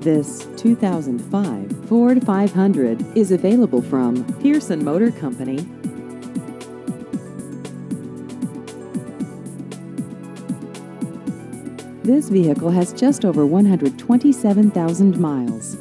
This 2005 Ford 500 is available from Pearson Motor Company. This vehicle has just over 127,000 miles.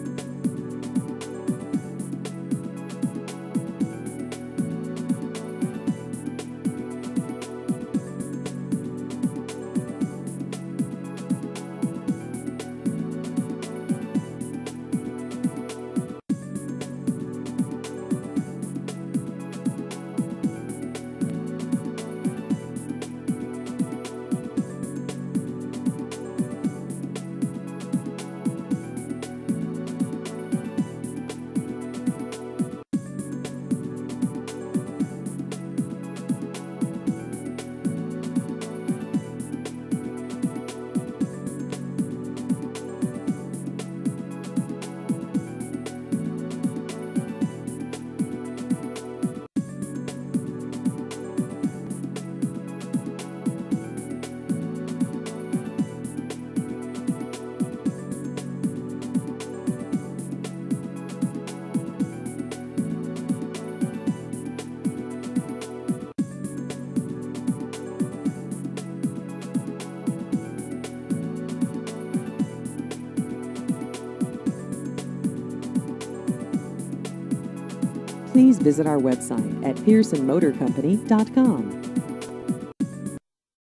Please visit our website at PearsonMotorCompany.com.